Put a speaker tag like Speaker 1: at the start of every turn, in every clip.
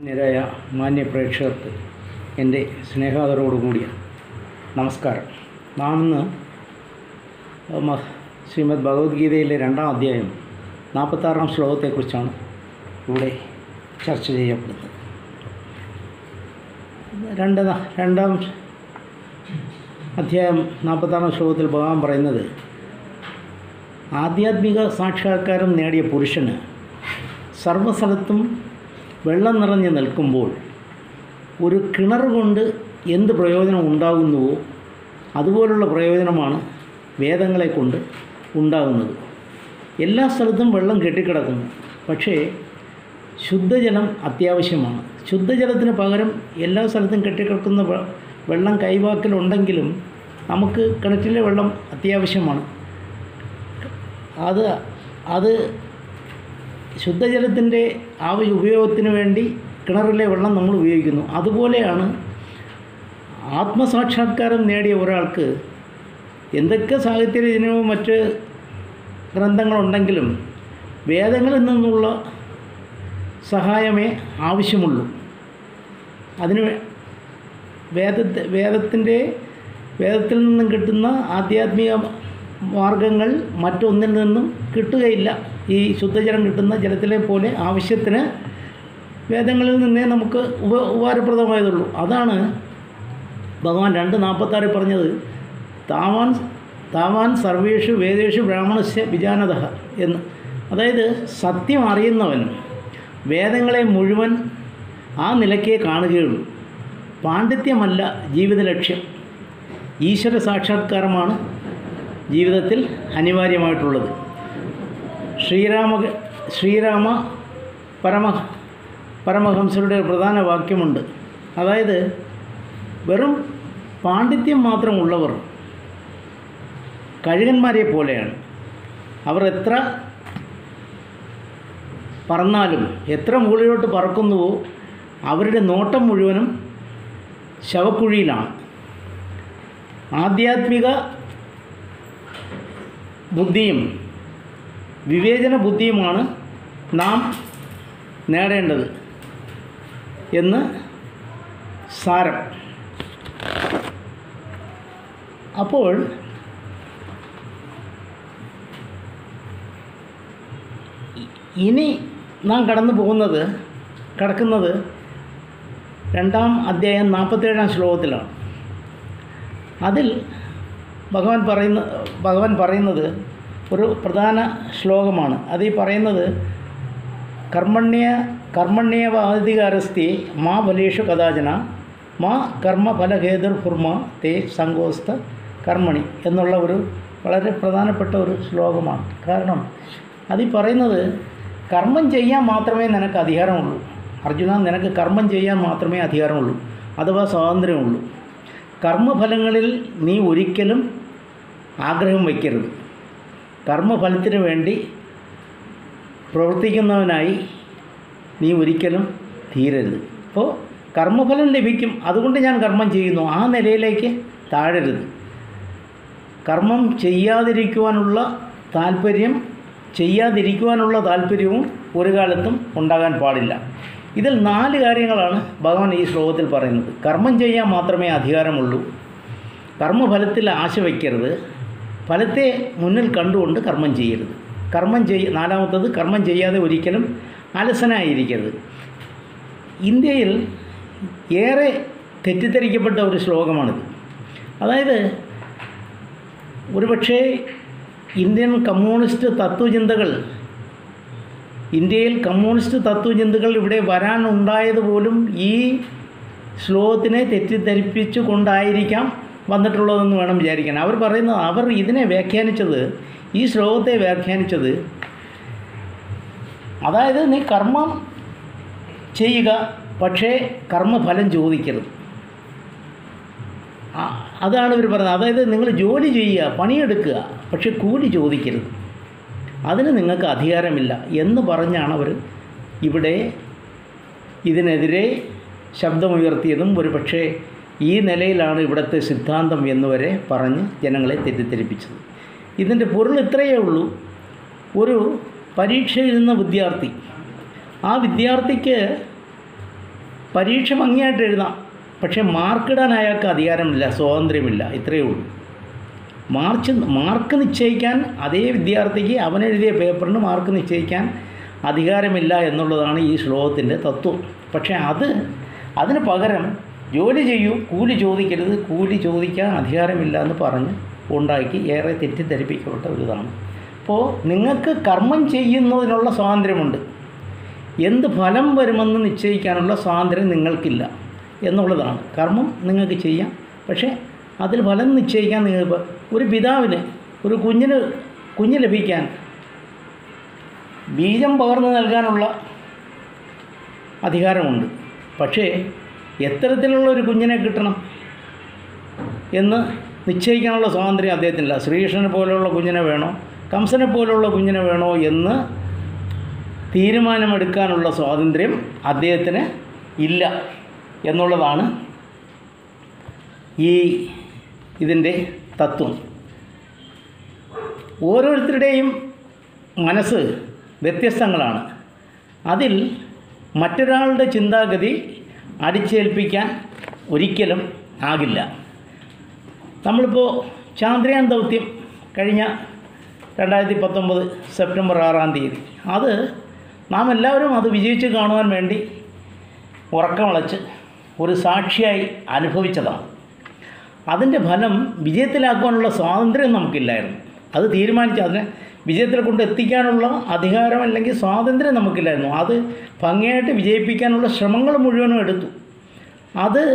Speaker 1: നിരായ മാന്യ പ്രേക്ഷകർക്ക് എൻ്റെ സ്നേഹാദരോടുകൂടിയ നമസ്കാരം. നാം ഇന്ന് ശ്രീമദ് ഭഗവത്ഗീതയിലെ 2-ാം അധ്യായം 46-ാം ശ്ലോകത്തെക്കുറിച്ചാണ് ഇവിടെ ചർച്ച ചെയ്യപ്പെടുന്നത്. 2-ാം അധ്യായം 46-ാം ശ്ലോകത്തിൽ ഭഗവാൻ പറയുന്നത്, ആധ്യാത്മിക സാക്ഷാത്കാരം നേടിയ പുരുഷന് സർവ്വസ്ഥലത്തും വെള്ളം നിറഞ്ഞ് നിൽക്കുമ്പോൾ ഒരു കിണർ കൊണ്ട് എന്ത് പ്രയോജനം ഉണ്ടാകുന്നുവോ അതുപോലുള്ള പ്രയോജനമാണ് വേദങ്ങളെ കൊണ്ട് ഉണ്ടാകുന്നത്. എല്ലാ സ്ഥലത്തും വെള്ളം കെട്ടിക്കിടക്കുന്നു, പക്ഷേ ശുദ്ധജലം അത്യാവശ്യമാണ്. ശുദ്ധജലത്തിന് പകരം എല്ലാ സ്ഥലത്തും കെട്ടിക്കിടക്കുന്ന വെള്ളം കൈവാക്കിലുണ്ടെങ്കിലും നമുക്ക് കിണറ്റിലെ വെള്ളം അത്യാവശ്യമാണ്. അത് ശുദ്ധജലത്തിൻ്റെ ഉപയോഗത്തിന് വേണ്ടി കിണറിലെ വെള്ളം നമ്മൾ ഉപയോഗിക്കുന്നു. അതുപോലെയാണ് ആത്മസാക്ഷാത്കാരം നേടിയ ഒരാൾക്ക് എന്തൊക്കെ സാഹിത്യരചനവും മറ്റ് ഗ്രന്ഥങ്ങളുണ്ടെങ്കിലും വേദങ്ങളിൽ നിന്നുള്ള സഹായമേ ആവശ്യമുള്ളൂ. അതിന് വേദത്തിൽ നിന്നും കിട്ടുന്ന ആധ്യാത്മിക മാർഗങ്ങൾ മറ്റൊന്നിൽ നിന്നും കിട്ടുകയില്ല. ഈ ശുദ്ധജലം കിട്ടുന്ന ജലത്തിലെ പോലെ ആവശ്യത്തിന് വേദങ്ങളിൽ നിന്നേ നമുക്ക് ഉപകാരപ്രദമായതുള്ളൂ. അതാണ് ഭഗവാൻ 2:46 പറഞ്ഞത്, താവാൻ സർവേഷു വേദേഷു ബ്രാഹ്മണസ്യ വിജാനതഃ എന്ന്. അതായത് സത്യം അറിയുന്നവൻ വേദങ്ങളെ മുഴുവൻ ആ നിലയ്ക്കേ കാണുകയുള്ളൂ. പാണ്ഡിത്യമല്ല ജീവിത ലക്ഷ്യം, ഈശ്വര സാക്ഷാത്കാരമാണ് ജീവിതത്തിൽ അനിവാര്യമായിട്ടുള്ളത്. ശ്രീരാമ പരമഹംസരുടെ പ്രധാന വാക്യമുണ്ട്. അതായത് വെറും പാണ്ഡിത്യം മാത്രമുള്ളവർ കഴുകന്മാരെ പോലെയാണ്. അവർ എത്ര പറന്നാലും എത്ര മുകളിലോട്ട് പറക്കുന്നുവോ അവരുടെ നോട്ടം മുഴുവനും ശവക്കുഴിയിലാണ്. ആധ്യാത്മിക ബുദ്ധിയും വിവേചന ബുദ്ധിയുമാണ് നാം നേടേണ്ടത് എന്ന് സാരം. അപ്പോൾ ഇനി നാം കടക്കുന്നത് 2-ാം അധ്യായം 47-ാം ശ്ലോകത്തിലാണ്. അതിൽ ഭഗവാൻ പറയുന്നത് ഒരു പ്രധാന ശ്ലോകമാണ്. അതിൽ പറയുന്നത്, കർമ്മണ്യേവാധികാരസ്തി മാ ഫലേഷു കഥാചന മാ കർമ്മഫലഹേതുർഭുർമ തേ സങ്കോസ്ത കർമ്മണി എന്നുള്ള ഒരു വളരെ പ്രധാനപ്പെട്ട ഒരു ശ്ലോകമാണ്. കാരണം അതിൽ പറയുന്നത്, കർമ്മം ചെയ്യാൻ മാത്രമേ നിനക്ക് അധികാരമുള്ളൂ അർജുന, നിനക്ക് കർമ്മം ചെയ്യാൻ മാത്രമേ അധികാരമുള്ളൂ, അഥവാ സ്വാതന്ത്ര്യമുള്ളൂ. കർമ്മഫലങ്ങളിൽ നീ ഒരിക്കലും ആഗ്രഹം വയ്ക്കരുത്. കർമ്മഫലത്തിന് വേണ്ടി പ്രവർത്തിക്കുന്നവനായി നീ ഒരിക്കലും തീരരുത്. അപ്പോൾ കർമ്മഫലം ലഭിക്കും, അതുകൊണ്ട് ഞാൻ കർമ്മം ചെയ്യുന്നു, ആ നിലയിലേക്ക് താഴരുത്. കർമ്മം ചെയ്യാതിരിക്കുവാനുള്ള താല്പര്യവും ഒരു കാലത്തും ഉണ്ടാകാൻ പാടില്ല. ഇതിൽ 4 കാര്യങ്ങളാണ് ഭഗവാൻ ഈ ശ്ലോകത്തിൽ പറയുന്നത്. കർമ്മം ചെയ്യാൻ മാത്രമേ അധികാരമുള്ളൂ, കർമ്മഫലത്തിൽ ആശ വയ്ക്കരുത്, ഫലത്തെ മുന്നിൽ കണ്ടുകൊണ്ട് കർമ്മം ചെയ്യരുത്. 4-ാമത്തത് കർമ്മം ചെയ്യാതെ ഒരിക്കലും അലസനായിരിക്കരുത്. ഇന്ത്യയിൽ ഏറെ തെറ്റിദ്ധരിക്കപ്പെട്ട ഒരു ശ്ലോകമാണിത്. അതായത് ഒരുപക്ഷേ ഇന്ത്യയിൽ കമ്മ്യൂണിസ്റ്റ് തത്വചിന്തകൾ ഇവിടെ വരാനുണ്ടായത് പോലും ഈ ശ്ലോകത്തിനെ തെറ്റിദ്ധരിപ്പിച്ചു കൊണ്ടായിരിക്കാം വന്നിട്ടുള്ളതെന്ന് വേണം വിചാരിക്കാൻ. അവർ ഇതിനെ വ്യാഖ്യാനിച്ചത്, ഈ ശ്ലോകത്തെ വ്യാഖ്യാനിച്ചത്, അതായത് നീ കർമ്മം ചെയ്യുക, പക്ഷേ കർമ്മഫലം ചോദിക്കരുത്. അതാണ് ഇവർ പറയുന്നത്. അതായത് നിങ്ങൾ ജോലി ചെയ്യുക, പണിയെടുക്കുക, പക്ഷേ കൂലി ചോദിക്കരുത്, അതിന് നിങ്ങൾക്ക് അധികാരമില്ല എന്ന് പറഞ്ഞാണ് അവർ ഇവിടെ ഇതിനെതിരെ ശബ്ദമുയർത്തിയതും. ഒരു പക്ഷേ ഈ നിലയിലാണ് ഇവിടുത്തെ സിദ്ധാന്തം എന്നുവരെ പറഞ്ഞ് ജനങ്ങളെ തെറ്റിദ്ധരിപ്പിച്ചത്. ഇതിൻ്റെ പൊരുൾ ഇത്രയേ ഉള്ളൂ. ഒരു പരീക്ഷ എഴുതുന്ന വിദ്യാർത്ഥി, ആ വിദ്യാർത്ഥിക്ക് പരീക്ഷ ഭംഗിയായിട്ട് എഴുതാം, പക്ഷേ മാർക്കിടാൻ അയാൾക്ക് അധികാരമില്ല, സ്വാതന്ത്ര്യമില്ല. ഇത്രയേ ഉള്ളൂ. മാർക്ക് നിശ്ചയിക്കാൻ അതേ വിദ്യാർത്ഥിക്ക് അവനെഴുതിയ പേപ്പറിന് മാർക്ക് നിശ്ചയിക്കാൻ അധികാരമില്ല എന്നുള്ളതാണ് ഈ ശ്ലോകത്തിൻ്റെ തത്വം. പക്ഷേ അതിന് പകരം ജോലി ചെയ്യൂ, കൂലി ചോദിക്കരുത്, കൂലി ചോദിക്കാൻ അധികാരമില്ല എന്ന് പറഞ്ഞ് ഉണ്ടാക്കി ഏറെ തെറ്റിദ്ധരിപ്പിക്കപ്പെട്ട ഒരു ഇതാണ്. അപ്പോൾ നിങ്ങൾക്ക് കർമ്മം ചെയ്യുന്നതിനുള്ള സ്വാതന്ത്ര്യമുണ്ട്, എന്ത് ഫലം വരുമെന്ന് നിശ്ചയിക്കാനുള്ള സ്വാതന്ത്ര്യം നിങ്ങൾക്കില്ല എന്നുള്ളതാണ്. കർമ്മം നിങ്ങൾക്ക് ചെയ്യാം, പക്ഷേ അതിൽ ഫലം നിശ്ചയിക്കാൻ നിങ്ങൾക്ക് ഒരു പിതാവിന് ഒരു കുഞ്ഞ് ലഭിക്കാൻ ബീജം പകർന്നു നൽകാനുള്ള അധികാരമുണ്ട്. പക്ഷേ എത്തരത്തിലുള്ള ഒരു കുഞ്ഞിനെ കിട്ടണം എന്ന് നിശ്ചയിക്കാനുള്ള സ്വാതന്ത്ര്യം അദ്ദേഹത്തിനില്ല. ശ്രീകൃഷ്ണനെ പോലെയുള്ള കുഞ്ഞിനെ വേണോ, കംസനെ പോലെയുള്ള കുഞ്ഞിനെ വേണോ എന്ന് തീരുമാനമെടുക്കാനുള്ള സ്വാതന്ത്ര്യം അദ്ദേഹത്തിന് ഇല്ല എന്നുള്ളതാണ് ഇതിൻ്റെ തത്വം. ഓരോരുത്തരുടെയും മനസ്സ് വ്യത്യസ്തങ്ങളാണ്. അതിൽ മറ്റൊരാളുടെ ചിന്താഗതി അടിച്ചേൽപ്പിക്കാൻ ഒരിക്കലും ആകില്ല. നമ്മളിപ്പോൾ ചാന്ദ്രയാൻ ദൗത്യം കഴിഞ്ഞ 2019 സെപ്റ്റംബർ 6 അത് നാം എല്ലാവരും അത് വിജയിച്ച് കാണുവാൻ വേണ്ടി ഉറക്കമിളച്ച് ഒരു സാക്ഷിയായി അനുഭവിച്ചതാണ്. അതിൻ്റെ ഫലം വിജയത്തിലാക്കുവാനുള്ള സ്വാതന്ത്ര്യം നമുക്കില്ലായിരുന്നു. അത് തീരുമാനിച്ച് അതിനെ വിജയത്തിൽ കൊണ്ട് എത്തിക്കാനുള്ള അധികാരം അല്ലെങ്കിൽ സ്വാതന്ത്ര്യം നമുക്കില്ലായിരുന്നു. അത് ഭംഗിയായിട്ട് വിജയിപ്പിക്കാനുള്ള ശ്രമങ്ങൾ മുഴുവനും എടുത്തു. അത്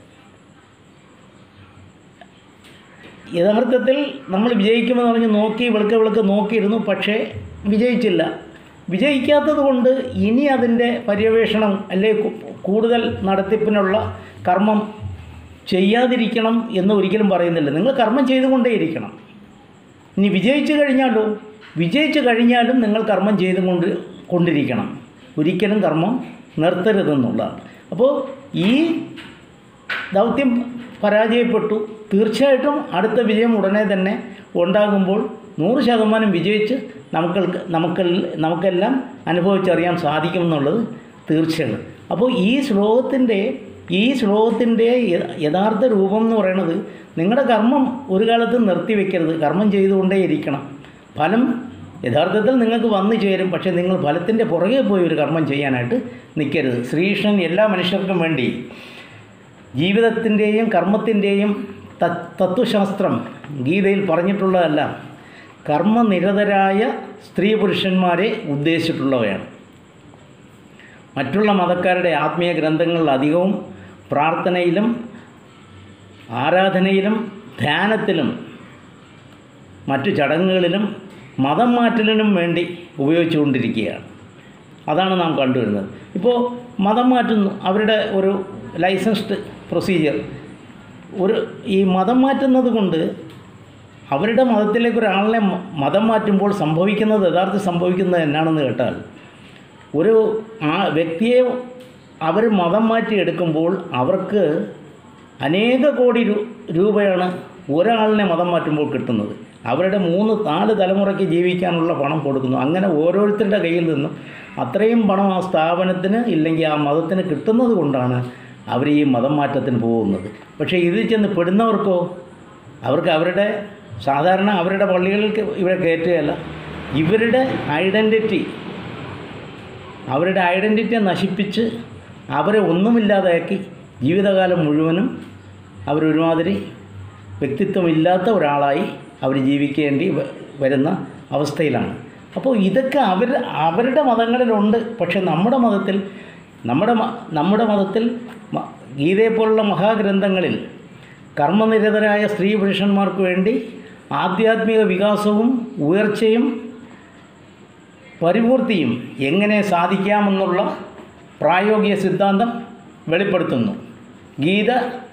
Speaker 1: യഥാർത്ഥത്തിൽ നമ്മൾ വിജയിക്കുമെന്ന് പറഞ്ഞ് വെളുക്കെ നോക്കിയിരുന്നു, പക്ഷേ വിജയിച്ചില്ല. വിജയിക്കാത്തത് കൊണ്ട് ഇനി അതിൻ്റെ പര്യവേഷണം അല്ലെങ്കിൽ കൂടുതൽ നടത്തിപ്പിനുള്ള കർമ്മം ചെയ്യാതിരിക്കണം എന്ന് ഒരിക്കലും പറയുന്നില്ല. നിങ്ങൾ കർമ്മം ചെയ്തുകൊണ്ടേയിരിക്കണം. ഇനി വിജയിച്ചു കഴിഞ്ഞാലും നിങ്ങൾ കർമ്മം കൊണ്ടിരിക്കണം. ഒരിക്കലും കർമ്മം നിർത്തരുതെന്നുള്ളതാണ്. അപ്പോൾ ഈ ദൗത്യം പരാജയപ്പെട്ടു. തീർച്ചയായിട്ടും അടുത്ത വിജയം ഉടനെ തന്നെ ഉണ്ടാകുമ്പോൾ 100% വിജയിച്ച് നമുക്കെല്ലാം അനുഭവിച്ചറിയാൻ സാധിക്കുമെന്നുള്ളത് തീർച്ചയാണ്. അപ്പോൾ ഈ ശ്ലോകത്തിൻ്റെ യഥാർത്ഥ രൂപം എന്ന് പറയുന്നത്, നിങ്ങളുടെ കർമ്മം ഒരു കാലത്തും നിർത്തിവെക്കരുത്, കർമ്മം ചെയ്തുകൊണ്ടേയിരിക്കണം. ഫലം യഥാർത്ഥത്തിൽ നിങ്ങൾക്ക് വന്നു ചേരും, പക്ഷേ നിങ്ങൾ ഫലത്തിൻ്റെ പുറകെ പോയി ഒരു കർമ്മം ചെയ്യാനായിട്ട് നിൽക്കരുത്. ശ്രീകൃഷ്ണൻ എല്ലാ മനുഷ്യർക്കും വേണ്ടി ജീവിതത്തിൻ്റെയും കർമ്മത്തിൻ്റെയും തത്വശാസ്ത്രം ഗീതയിൽ പറഞ്ഞിട്ടുള്ളതല്ല, കർമ്മനിരതരായ സ്ത്രീ പുരുഷന്മാരെ ഉദ്ദേശിച്ചിട്ടുള്ളവയാണ്. മറ്റുള്ള മതക്കാരുടെ ആത്മീയ ഗ്രന്ഥങ്ങളിൽ അധികവും പ്രാർത്ഥനയിലും ആരാധനയിലും ധ്യാനത്തിലും മറ്റു ചടങ്ങുകളിലും മതം മാറ്റലിനും വേണ്ടി ഉപയോഗിച്ചുകൊണ്ടിരിക്കുകയാണ്. അതാണ് നാം കണ്ടുവരുന്നത്. ഇപ്പോൾ മതം മാറ്റുന്നു, അവരുടെ ഒരു ലൈസൻസ്ഡ് പ്രൊസീജിയർ. ഈ മതം മാറ്റുന്നത് കൊണ്ട് അവരുടെ മതത്തിലേക്ക് ഒരാളിനെ മതം മാറ്റുമ്പോൾ യഥാർത്ഥം സംഭവിക്കുന്നത് എന്നാണെന്ന് കേട്ടാൽ, ഒരു വ്യക്തിയെ അവർ മതം മാറ്റി എടുക്കുമ്പോൾ അവർക്ക് അനേക കോടി രൂപയാണ് ഒരാളിനെ മതം മാറ്റുമ്പോൾ കിട്ടുന്നത്. അവരുടെ 3-4 തലമുറയ്ക്ക് ജീവിക്കാനുള്ള പണം കൊടുക്കുന്നു. അങ്ങനെ ഓരോരുത്തരുടെ കയ്യിൽ നിന്നും അത്രയും പണം ആ സ്ഥാപനത്തിന് ഇല്ലെങ്കിൽ ആ മതത്തിന് കിട്ടുന്നത് കൊണ്ടാണ് അവർ ഈ മതം മാറ്റത്തിന് പോകുന്നത്. പക്ഷേ ഇതിൽ ചെന്ന് പെടുന്നവർക്കോ അവരുടെ സാധാരണ അവരുടെ പള്ളികളിൽ ഇവിടെ കയറ്റുകയല്ല, ഇവരുടെ ഐഡൻറ്റിറ്റിയെ നശിപ്പിച്ച് അവരെ ഒന്നുമില്ലാതാക്കി ജീവിതകാലം മുഴുവനും അവരൊരുമാതിരി വ്യക്തിത്വമില്ലാത്ത ഒരാളായി അവർ ജീവിക്കേണ്ടി വരുന്ന അവസ്ഥയിലാണ്. അപ്പോൾ ഇതൊക്കെ അവരുടെ മതങ്ങളിലുണ്ട്. പക്ഷേ നമ്മുടെ മതത്തിൽ ഗീതയെപ്പോലുള്ള മഹാഗ്രന്ഥങ്ങളിൽ കർമ്മനിരതരായ സ്ത്രീ പുരുഷന്മാർക്ക് വേണ്ടി ആധ്യാത്മിക വികാസവും ഉയർച്ചയും പരിപൂർത്തിയും എങ്ങനെ സാധിക്കാമെന്നുള്ള പ്രായോഗിക സിദ്ധാന്തം വെളിപ്പെടുത്തുന്നു. ഗീത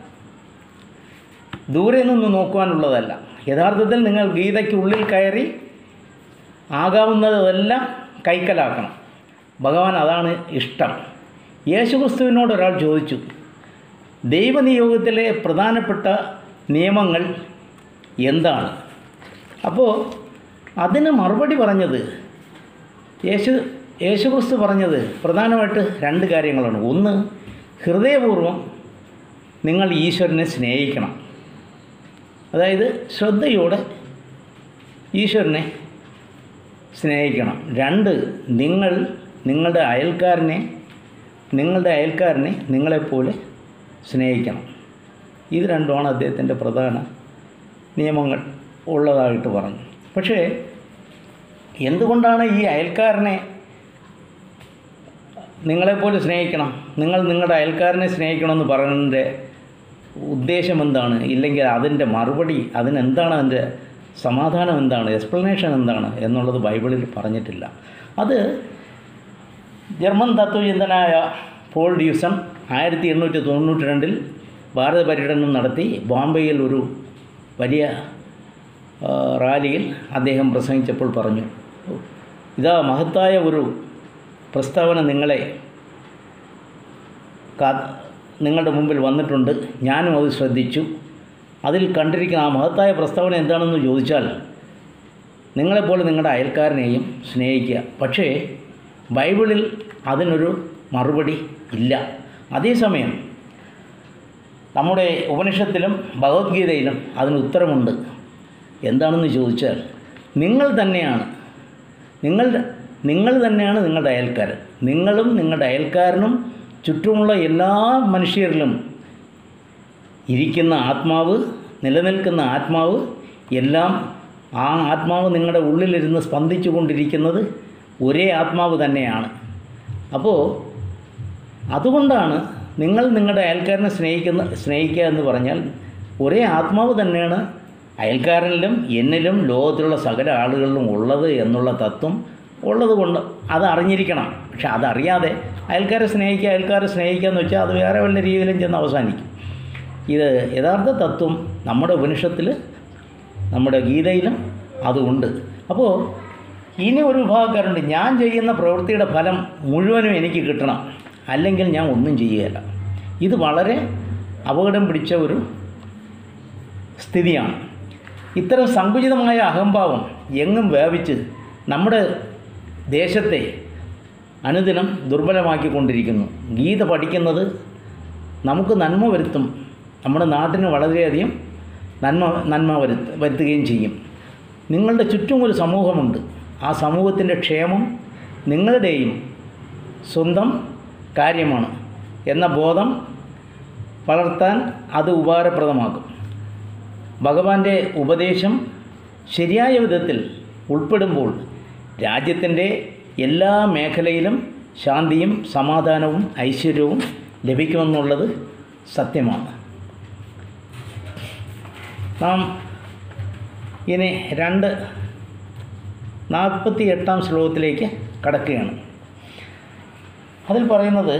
Speaker 1: ദൂരെ നിന്ന് നോക്കുവാനുള്ളതല്ല. യഥാർത്ഥത്തിൽ നിങ്ങൾ ഗീതയ്ക്കുള്ളിൽ കയറി ആകാവുന്നതെല്ലാം കൈക്കലാക്കണം. ഭഗവാൻ അതാണ് ഇഷ്ടം. യേശുക്രിസ്തുവിനോട് ഒരാൾ ചോദിച്ചു, ദൈവനിയോഗത്തിലെ പ്രധാനപ്പെട്ട നിയമങ്ങൾ എന്താണ്? അപ്പോൾ അതിന് മറുപടി പറഞ്ഞത് യേശുക്രിസ്തു പറഞ്ഞത് പ്രധാനമായിട്ട് 2 കാര്യങ്ങളാണ്. ഒന്ന്, ഹൃദയപൂർവ്വം നിങ്ങൾ ഈശ്വരനെ സ്നേഹിക്കണം. അതായത് ശ്രദ്ധയോടെ ഈശ്വരനെ സ്നേഹിക്കണം. 2, നിങ്ങൾ നിങ്ങളുടെ അയൽക്കാരനെ നിങ്ങളെപ്പോലെ സ്നേഹിക്കണം. ഇത് രണ്ടുമാണ് അദ്ദേഹത്തിൻ്റെ പ്രധാന നിയമങ്ങൾ ഉള്ളതായിട്ട് പറഞ്ഞു. പക്ഷേ എന്തുകൊണ്ടാണ് ഈ അയൽക്കാരനെ നിങ്ങളെപ്പോലെ സ്നേഹിക്കണം, നിങ്ങൾ നിങ്ങളുടെ അയൽക്കാരനെ സ്നേഹിക്കണമെന്ന് പറയുന്നതിൻ്റെ ഉദ്ദേശം എന്താണ്? ഇല്ലെങ്കിൽ അതിൻ്റെ മറുപടി, അതിനെന്താണ്, അതിൻ്റെ സമാധാനം എന്താണ്, എക്സ്പ്ലനേഷൻ എന്താണ് എന്നുള്ളത് ബൈബിളിൽ പറഞ്ഞിട്ടില്ല. അത് ജർമ്മൻ തത്വചിന്തനായ പോൾ ഡ്യൂസൺ 1892 ഭാരത പര്യടനം നടത്തി ബോംബെയിൽ ഒരു വലിയ റാലിയിൽ അദ്ദേഹം പ്രസംഗിച്ചപ്പോൾ പറഞ്ഞു, ഇതാ മഹത്തായ ഒരു പ്രസ്താവന നിങ്ങളുടെ മുമ്പിൽ വന്നിട്ടുണ്ട്, ഞാനും അത് ശ്രദ്ധിച്ചു. അതിൽ കണ്ടിരിക്കുന്ന ആ മഹത്തായ പ്രസ്താവന എന്താണെന്ന് ചോദിച്ചാൽ, നിങ്ങളെപ്പോലെ നിങ്ങളുടെ അയൽക്കാരനെയും സ്നേഹിക്കുക. പക്ഷേ ബൈബിളിൽ അതിനൊരു മറുപടി ഇല്ല. അതേസമയം നമ്മുടെ ഉപനിഷത്തിലും ഭഗവത്ഗീതയിലും അതിന് ഉത്തരമുണ്ട്. എന്താണെന്ന് ചോദിച്ചാൽ, നിങ്ങൾ തന്നെയാണ് നിങ്ങളുടെ അയൽക്കാരൻ. നിങ്ങളും നിങ്ങളുടെ അയൽക്കാരനും ചുറ്റുമുള്ള എല്ലാ മനുഷ്യരിലും ഇരിക്കുന്ന ആത്മാവ്, നിലനിൽക്കുന്ന ആത്മാവ് എല്ലാം, ആ ആത്മാവ് നിങ്ങളുടെ ഉള്ളിലിരുന്ന് സ്പന്ദിച്ചു കൊണ്ടിരിക്കുന്നത് ഒരേ ആത്മാവ് തന്നെയാണ്. അപ്പോൾ അതുകൊണ്ടാണ് നിങ്ങൾ നിങ്ങളുടെ അയൽക്കാരനെ സ്നേഹിക്കുക എന്ന് പറഞ്ഞാൽ, ഒരേ ആത്മാവ് തന്നെയാണ് അയൽക്കാരനിലും എന്നിലും ലോകത്തിലുള്ള സകല ആളുകളിലും ഉള്ളത് എന്നുള്ള തത്വം ഉള്ളത് കൊണ്ട് അത് അറിഞ്ഞിരിക്കണം. പക്ഷെ അതറിയാതെ അയൽക്കാരെ സ്നേഹിക്കുക എന്ന് വെച്ചാൽ അത് വേറെ വല്ല രീതിയിലും ചെന്ന് അവസാനിക്കും. ഇത് യഥാർത്ഥ തത്വം നമ്മുടെ ഉപനിഷത്തിൽ, നമ്മുടെ ഗീതയിലും അതുണ്ട്. അപ്പോൾ ഇനി ഒരു വിഭാഗക്കാരുണ്ട്, ഞാൻ ചെയ്യുന്ന പ്രവൃത്തിയുടെ ഫലം മുഴുവനും എനിക്ക് കിട്ടണം, അല്ലെങ്കിൽ ഞാൻ ഒന്നും ചെയ്യുകയില്ല. ഇത് വളരെ അപകടം പിടിച്ച ഒരു സ്ഥിതിയാണ്. ഇത്തരം സങ്കുചിതമായ അഹംഭാവം എങ്ങും വ്യാപിച്ച് നമ്മുടെ ദേശത്തെ അനുദിനം ദുർബലമാക്കിക്കൊണ്ടിരിക്കുന്നു. ഗീത പഠിക്കുന്നത് നമുക്ക് നന്മ വരുത്തും, നമ്മുടെ നാട്ടിന് വളരെയധികം നന്മ വരുത്തുകയും ചെയ്യും. നിങ്ങളുടെ ചുറ്റും ഒരു സമൂഹമുണ്ട്, ആ സമൂഹത്തിൻ്റെ ക്ഷേമം നിങ്ങളുടെയും സ്വന്തം കാര്യമാണ് എന്ന ബോധം വളർത്താൻ അത് ഉപകാരപ്രദമാക്കും. ഭഗവാന്റെ ഉപദേശം ശരിയായ വിധത്തിൽ ഉൾപ്പെടുമ്പോൾ രാജ്യത്തിൻ്റെ എല്ലാ മേഖലയിലും ശാന്തിയും സമാധാനവും ഐശ്വര്യവും ലഭിക്കുമെന്നുള്ളത് സത്യമാണ്. നാം ഇനി 48 ശ്ലോകത്തിലേക്ക് കടക്കുകയാണ്. അതിൽ പറയുന്നത്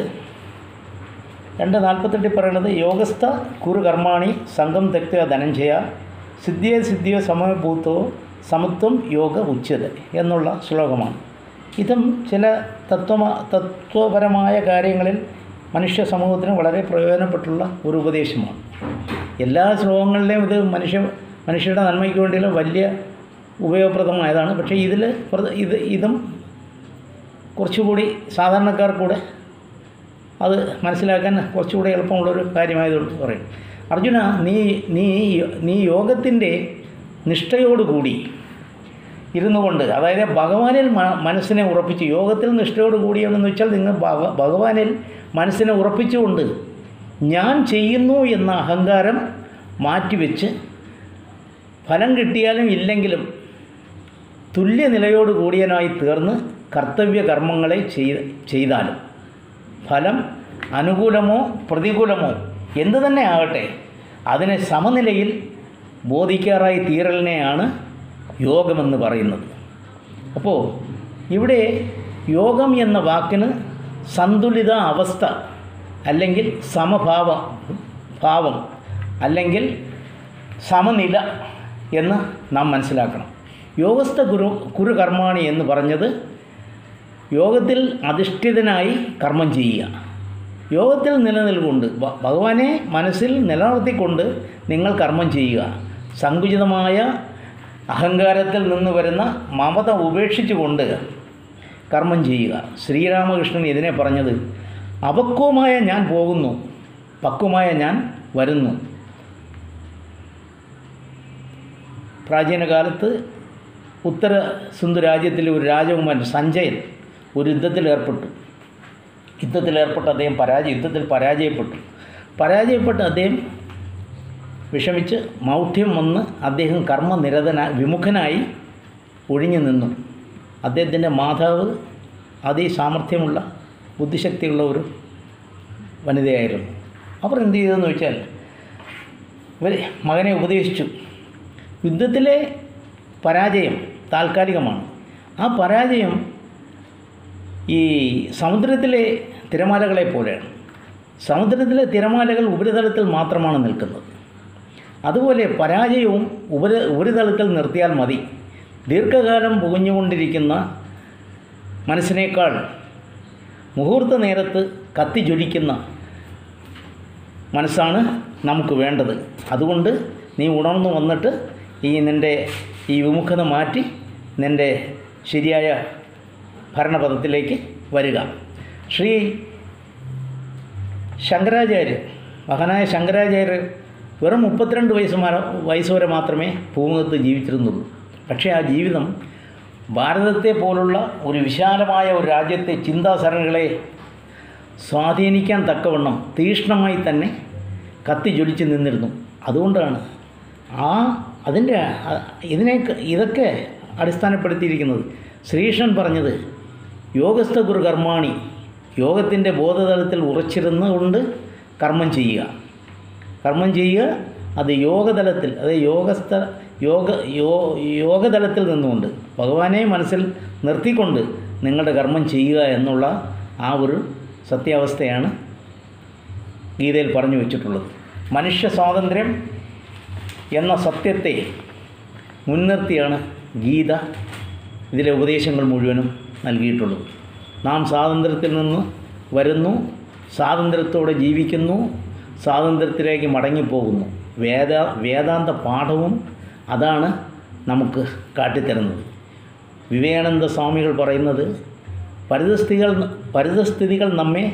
Speaker 1: 2:48 പറയുന്നത്, യോഗസ്ഥ കുരു കർമാണി സംഘം തെക്ത ധനഞ്ജയ സിദ്ധിയോ സമയഭൂത്തോ സമത്വം യോഗ ഉച്യത എന്നുള്ള ശ്ലോകമാണ്. ഇതും ചില തത്വപരമായ കാര്യങ്ങളിൽ മനുഷ്യ സമൂഹത്തിന് വളരെ പ്രയോജനപ്പെട്ടുള്ള ഒരു ഉപദേശമാണ്. എല്ലാ ശ്ലോകങ്ങളിലെയും ഇത് മനുഷ്യരുടെ നന്മയ്ക്ക് വേണ്ടിയുള്ള വലിയ ഉപയോഗപ്രദമായതാണ്. പക്ഷേ ഇതും കുറച്ചുകൂടി സാധാരണക്കാർക്കൂടെ അത് മനസ്സിലാക്കാൻ കുറച്ചുകൂടി എളുപ്പമുള്ളൊരു കാര്യമായതുകൊണ്ട് പറയും. അർജുന, നീ യോഗത്തിൻ്റെ നിഷ്ഠയോടുകൂടി ഇരുന്നു കൊണ്ട്, അതായത് ഭഗവാനിൽ മനസ്സിനെ ഉറപ്പിച്ച്, യോഗത്തിൽ നിഷ്ഠയോട് കൂടിയാണെന്ന് വെച്ചാൽ നിങ്ങൾ ഭഗവാനിൽ മനസ്സിനെ ഉറപ്പിച്ചുകൊണ്ട് ഞാൻ ചെയ്യുന്നു എന്ന അഹങ്കാരം മാറ്റിവെച്ച് ഫലം കിട്ടിയാലും ഇല്ലെങ്കിലും തുല്യനിലയോട് കൂടിയനായി തീർന്ന് കർത്തവ്യ കർമ്മങ്ങളെ ചെയ്താലും ഫലം അനുകൂലമോ പ്രതികൂലമോ എന്തു തന്നെ ആകട്ടെ അതിനെ സമനിലയിൽ ബോധിക്കാറായി തീരലിനെയാണ് യോഗമെന്ന് പറയുന്നത്. അപ്പോൾ ഇവിടെ യോഗം എന്ന വാക്കിന് സന്തുലിത അവസ്ഥ അല്ലെങ്കിൽ ഭാവം അല്ലെങ്കിൽ സമനില എന്ന് നാം മനസ്സിലാക്കണം. യോഗസ്ഥ കുരു കർമാണി എന്ന് പറഞ്ഞത് യോഗത്തിൽ അധിഷ്ഠിതനായി കർമ്മം ചെയ്യുക, യോഗത്തിൽ നിലനിൽക്കൊണ്ട് ഭഗവാനെ മനസ്സിൽ നിലനിർത്തിക്കൊണ്ട് നിങ്ങൾ കർമ്മം ചെയ്യുക, സങ്കുചിതമായ അഹങ്കാരത്തിൽ നിന്ന് വരുന്ന മമത ഉപേക്ഷിച്ചുകൊണ്ട് കർമ്മം ചെയ്യുക. ശ്രീരാമകൃഷ്ണൻ ഇതിനെ പറഞ്ഞത് അപക്വമായ ഞാൻ പോകുന്നു, പക്വമായ ഞാൻ വരുന്നു. പ്രാചീന കാലത്ത് ഉത്തര സിന്ധു രാജ്യത്തിലെ ഒരു രാജകുമാരൻ സഞ്ജയൻ ഒരു യുദ്ധത്തിലേർപ്പെട്ട് അദ്ദേഹം പരാജയപ്പെട്ട് അദ്ദേഹം വിഷമിച്ച് മൗഢ്യം വന്ന് അദ്ദേഹം വിമുഖനായി ഒഴിഞ്ഞു നിന്നു. അദ്ദേഹത്തിൻ്റെ മാതാവ് അതിസാമർഥ്യമുള്ള ബുദ്ധിശക്തിയുള്ള ഒരു വനിതയായിരുന്നു. അവർ എന്ത് ചെയ്തെന്ന് വെച്ചാൽ ഇവർ മകനെ ഉപദേശിച്ചു. യുദ്ധത്തിലെ പരാജയം താൽക്കാലികമാണ്. ആ പരാജയം ഈ സമുദ്രത്തിലെ തിരമാലകളെ പോലെയാണ്. സമുദ്രത്തിലെ തിരമാലകൾ ഉപരിതലത്തിൽ മാത്രമാണ് നിൽക്കുന്നത്. അതുപോലെ പരാജയവും ഉപരിതലത്തിൽ നിർത്തിയാൽ മതി. ദീർഘകാലം പുകഞ്ഞുകൊണ്ടിരിക്കുന്ന മനസ്സിനേക്കാൾ മുഹൂർത്ത നേരത്ത് കത്തിജ്വലിക്കുന്ന മനസ്സാണ് നമുക്ക് വേണ്ടത്. അതുകൊണ്ട് നീ ഉണർന്നു വന്നിട്ട് നിൻ്റെ ഈ വിമുഖത മാറ്റി നിൻ്റെ ശരിയായ ഭരണപദത്തിലേക്ക് വരിക. ശ്രീ ശങ്കരാചാര്യർ, മഹാനായ ശങ്കരാചാര്യർ വെറും 32 വയസ്സ് വരെ മാത്രമേ ഭൂമുഖത്ത് ജീവിച്ചിരുന്നുള്ളൂ. പക്ഷേ ആ ജീവിതം ഭാരതത്തെ പോലുള്ള ഒരു വിശാലമായ ഒരു രാജ്യത്തെ ചിന്താസരണികളെ സ്വാധീനിക്കാൻ തക്കവണ്ണം തീക്ഷ്ണമായി തന്നെ കത്തിജ്വലിച്ച് നിന്നിരുന്നു. അതുകൊണ്ടാണ് ഇതൊക്കെ അടിസ്ഥാനപ്പെടുത്തിയിരിക്കുന്നത് ശ്രീകൃഷ്ണൻ പറഞ്ഞത് യോഗസ്ഥ ഗുരു കർമാണി, യോഗത്തിൻ്റെ ബോധതലത്തിൽ ഉറച്ചിരുന്നുകൊണ്ട് കർമ്മം ചെയ്യുക. അത് യോഗതലത്തിൽ, യോഗതലത്തിൽ നിന്നുകൊണ്ട് ഭഗവാനെ മനസ്സിൽ നിർത്തിക്കൊണ്ട് നിങ്ങളുടെ കർമ്മം ചെയ്യുക എന്നുള്ള ആ ഒരു സത്യാവസ്ഥയാണ് ഗീതയിൽ പറഞ്ഞു വച്ചിട്ടുള്ളത്. മനുഷ്യ സ്വാതന്ത്ര്യം എന്ന സത്യത്തെ മുൻനിർത്തിയാണ് ഗീത ഇതിലെ ഉപദേശങ്ങൾ മുഴുവനും നൽകിയിട്ടുള്ളത്. നാം സ്വാതന്ത്ര്യത്തിൽ നിന്ന് വരുന്നു, സ്വാതന്ത്ര്യത്തോടെ ജീവിക്കുന്നു, സ്വാതന്ത്ര്യത്തിലേക്ക് മടങ്ങിപ്പോകുന്നു. വേദാന്ത പാഠവും അതാണ് നമുക്ക് കാട്ടിത്തരുന്നത്. വിവേകാനന്ദ സ്വാമികൾ പറയുന്നത് പരിതസ്ഥിതികൾ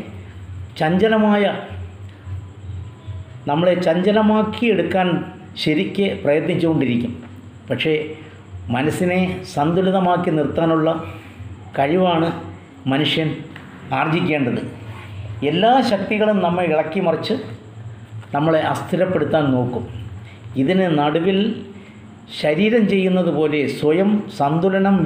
Speaker 1: നമ്മളെ ചഞ്ചലമാക്കിയെടുക്കാൻ ശരിക്ക് പ്രയത്നിച്ചുകൊണ്ടിരിക്കും. പക്ഷേ മനസ്സിനെ സന്തുലിതമാക്കി നിർത്താനുള്ള കഴിവാണ് മനുഷ്യൻ ആർജിക്കേണ്ടത്. എല്ലാ ശക്തികളും നമ്മെ ഇളക്കി മറിച്ച് നമ്മളെ അസ്ഥിരപ്പെടുത്താൻ നോക്കും. ഇതിന് നടുവിൽ ശരീരം ചെയ്യുന്നത് പോലെ സ്വയം സന്തുലനം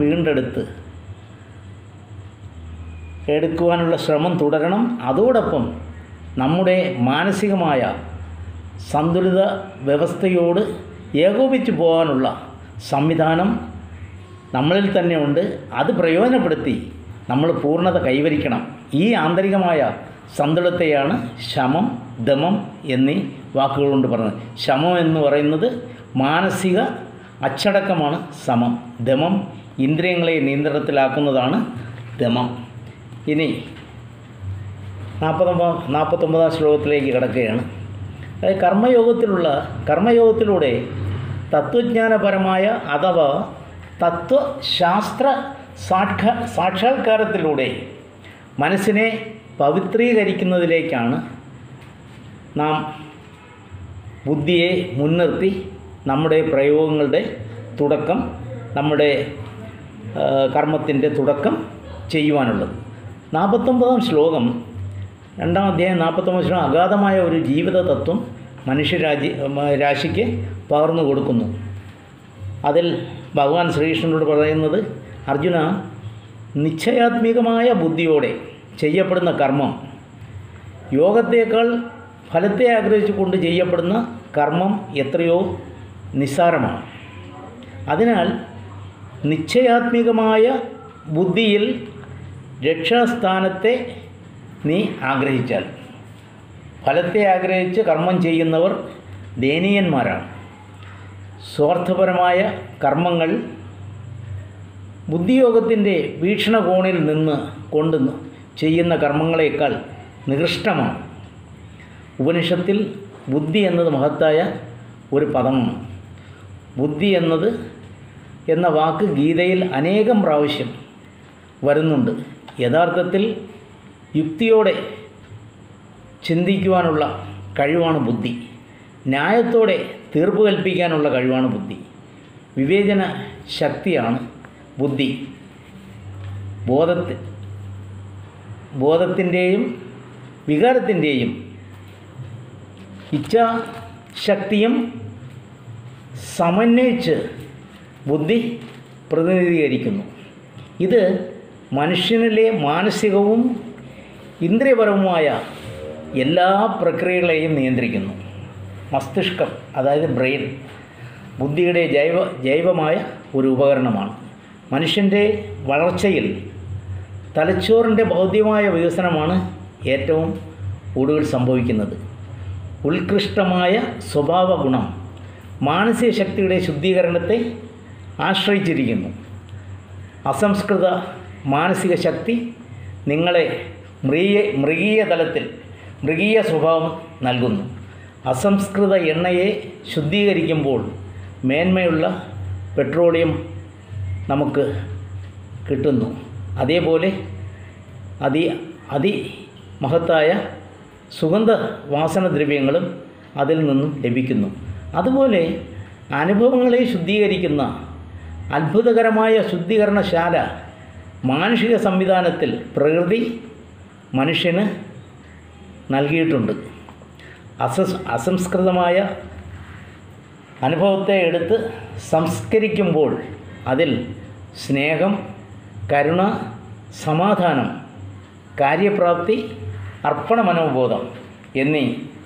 Speaker 1: എടുക്കുവാനുള്ള ശ്രമം തുടരണം. അതോടൊപ്പം നമ്മുടെ മാനസികമായ സന്തുലിത വ്യവസ്ഥയോട് ഏകോപിച്ച് പോകാനുള്ള സംവിധാനം നമ്മളിൽ തന്നെ ഉണ്ട്. അത് പ്രയോജനപ്പെടുത്തി നമ്മൾ പൂർണ്ണത കൈവരിക്കണം. ഈ ആന്തരികമായ സന്തുലത്തെയാണ് ശമം, ദമം എന്നീ വാക്കുകൾ കൊണ്ട് പറഞ്ഞത്. ശമം എന്ന് പറയുന്നത് മാനസിക അച്ചടക്കമാണ് സമം. ദമം ഇന്ദ്രിയങ്ങളെ നിയന്ത്രണത്തിലാക്കുന്നതാണ് ദമം. ഇനി 49-ാം ശ്ലോകത്തിലേക്ക് കിടക്കുകയാണ്. കർമ്മയോഗത്തിലൂടെ തത്വജ്ഞാനപരമായ അഥവാ തത്വശാസ്ത്ര സാക്ഷാത്കാരത്തിലൂടെ മനസ്സിനെ പവിത്രീകരിക്കുന്നതിലേക്കാണ് നാം ബുദ്ധിയെ മുൻനിർത്തി നമ്മുടെ പ്രയോഗങ്ങളുടെ തുടക്കം, നമ്മുടെ കർമ്മത്തിൻ്റെ തുടക്കം ചെയ്യുവാനുള്ളത്. 49-ാം ശ്ലോകം, 2-ാം അധ്യായം 49-ാം ശ്ലോകം അഗാധമായ ഒരു ജീവിത തത്വം രാശിക്ക് പകർന്നു കൊടുക്കുന്നു. അതിൽ ഭഗവാൻ ശ്രീകൃഷ്ണനോട് പറയുന്നത്, അർജുന, നിശ്ചയാത്മികമായ ബുദ്ധിയോടെ ചെയ്യപ്പെടുന്ന കർമ്മം യോഗത്തേക്കാൾ ഫലത്തെ ആഗ്രഹിച്ചുകൊണ്ട് ചെയ്യപ്പെടുന്ന കർമ്മം എത്രയോ നിസ്സാരമാണ്. അതിനാൽ നിശ്ചയാത്മികമായ ബുദ്ധിയിൽ രക്ഷാസ്ഥാനത്തെ നീ ആഗ്രഹിച്ചാൽ, ഫലത്തെ ആഗ്രഹിച്ച് കർമ്മം ചെയ്യുന്നവർ ദയനീയന്മാരാണ്. സ്വാർത്ഥപരമായ കർമ്മങ്ങൾ ബുദ്ധിയോഗത്തിൻ്റെ വീക്ഷണകോണിൽ നിന്ന് കൊണ്ട് ചെയ്യുന്ന കർമ്മങ്ങളേക്കാൾ നികൃഷ്ടമാണ്. ഉപനിഷത്തിൽ ബുദ്ധി എന്നത് മഹത്തായ ഒരു പദമാണ്. ബുദ്ധി എന്ന വാക്ക് ഗീതയിൽ അനേകം പ്രാവശ്യം വരുന്നുണ്ട്. യഥാർത്ഥത്തിൽ യുക്തിയോടെ ചിന്തിക്കുവാനുള്ള കഴിവാണ് ബുദ്ധി. ന്യായത്തോടെ തീർപ്പ് കൽപ്പിക്കാനുള്ള കഴിവാണ് ബുദ്ധി. വിവേചന ശക്തിയാണ് ബുദ്ധി. ബോധത്തിൻ്റെയും വികാരത്തിൻ്റെയും ഇച്ഛാശക്തിയും സമന്വയിച്ച് ബുദ്ധി പ്രതിനിധീകരിക്കുന്നു. ഇത് മനുഷ്യനിലെ മാനസികവും ഇന്ദ്രിയപരവുമായ എല്ലാ പ്രക്രിയകളെയും നിയന്ത്രിക്കുന്നു. മസ്തിഷ്കം, അതായത് ബ്രെയിൻ, ബുദ്ധിയുടെ ജൈവമായ ഒരു ഉപകരണമാണ്. മനുഷ്യൻ്റെ വളർച്ചയിൽ തലച്ചോറിൻ്റെ ഭൗതികമായ വികസനമാണ് ഏറ്റവും ഒടുവിൽ സംഭവിക്കുന്നത്. ഉത്കൃഷ്ടമായ സ്വഭാവ ഗുണം മാനസിക ശക്തിയുടെ ശുദ്ധീകരണത്തെ ആശ്രയിച്ചിരിക്കുന്നു. അസംസ്കൃത മാനസിക ശക്തി നിങ്ങളെ മൃഗീയ തലത്തിൽ മൃഗീയ സ്വഭാവം നൽകുന്നു. അസംസ്കൃത എണ്ണയെ ശുദ്ധീകരിക്കുമ്പോൾ മേന്മയുള്ള പെട്രോളിയം നമുക്ക് കിട്ടുന്നു. അതേപോലെ അതിമഹത്തായ സുഗന്ധ വാസനദ്രവ്യങ്ങളും അതിൽ നിന്നും ലഭിക്കുന്നു. അതുപോലെ അനുഭവങ്ങളെ ശുദ്ധീകരിക്കുന്ന അത്ഭുതകരമായ ശുദ്ധീകരണശാല മാനുഷിക സംവിധാനത്തിൽ പ്രകൃതി മനുഷ്യന് നൽകിയിട്ടുണ്ട്. അസംസ്കൃതമായ അനുഭവത്തെ എടുത്ത് സംസ്കരിക്കുമ്പോൾ അതിൽ സ്നേഹം, കരുണ, സമാധാനം, കാര്യപ്രാപ്തി, അർപ്പണ മനോബോധം എന്നീ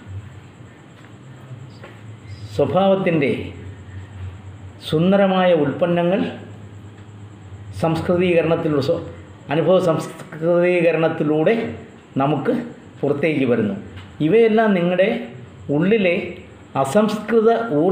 Speaker 1: സ്വഭാവത്തിൻ്റെ സുന്ദരമായ ഉൽപ്പന്നങ്ങൾ അനുഭവ സംസ്കൃതീകരണത്തിലൂടെ നമുക്ക് പുറത്തേക്ക് വരുന്നു. ഇവയെല്ലാം നിങ്ങളുടെ ഉള്ളിലെ അസംസ്കൃത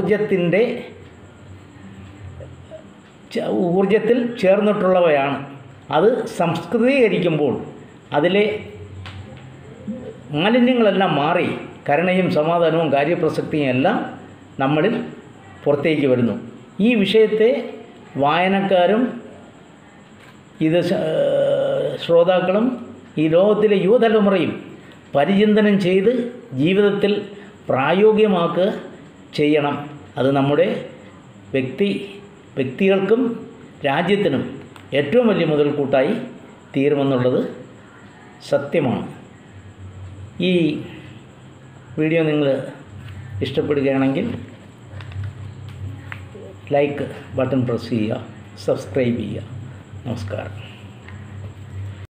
Speaker 1: ഊർജത്തിൽ ചേർന്നിട്ടുള്ളവയാണ്. അത് സംസ്കൃതീകരിക്കുമ്പോൾ അതിലെ മാലിന്യങ്ങളെല്ലാം മാറി കരുണയും സമാധാനവും കാര്യപ്രസക്തിയും എല്ലാം നമ്മളിൽ പുറത്തേക്ക് വരുന്നു. ഈ വിഷയത്തെ വായനക്കാരും ഇത് ശ്രോതാക്കളും ഈ ലോകത്തിലെ യുവതലമുറയും പരിചിന്തനം ചെയ്ത് ജീവിതത്തിൽ പ്രായോഗികമാക്കുക ചെയ്യണം. അത് നമ്മുടെ വ്യക്തികൾക്കും രാജ്യത്തിനും ഏറ്റവും വലിയ മുതൽക്കൂട്ടായി തീരുമെന്നുള്ളത് സത്യമാണ്. ഈ വീഡിയോ നിങ്ങൾ ഇഷ്ടപ്പെടുകയാണെങ്കിൽ ലൈക്ക് ബട്ടൺ പ്രസ് ചെയ്യുക, സബ്സ്ക്രൈബ് ചെയ്യുക. നമസ്കാരം.